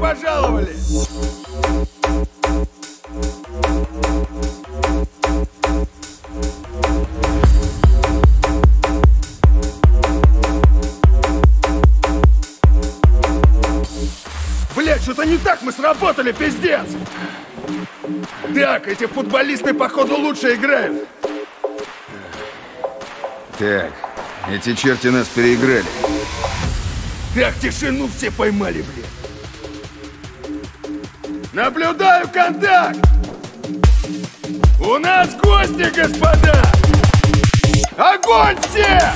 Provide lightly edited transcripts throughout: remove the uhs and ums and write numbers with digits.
пожаловали! Блять, что-то не так мы сработали, пиздец! Так, эти футболисты, походу, лучше играют. Так, эти черти нас переиграли. Так, тишину все поймали, блин. Наблюдаю контакт! У нас гости, господа! Огонь все!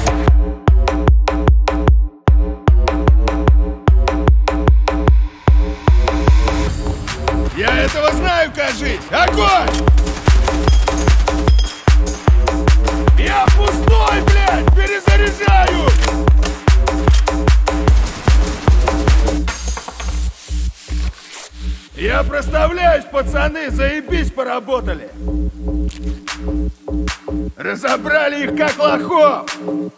Я этого знаю, кажись! Огонь! Я пустой, блядь! Перезаряжаю! Я проставляюсь, пацаны! Заебись поработали! Разобрали их как лохов!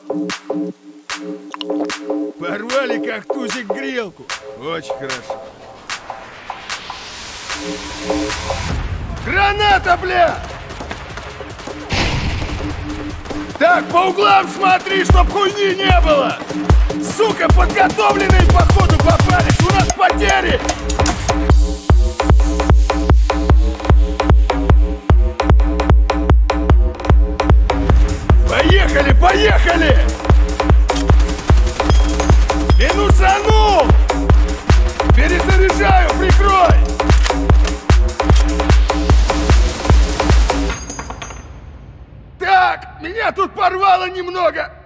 Порвали как тузик грелку! Очень хорошо! Граната, бля! Так, по углам смотри, чтоб хуйни не было! Сука, подготовленные походу попались! У нас потери! Поехали, поехали! Минусанул! Перезаряжаю, прикрой! Так, меня тут порвало немного.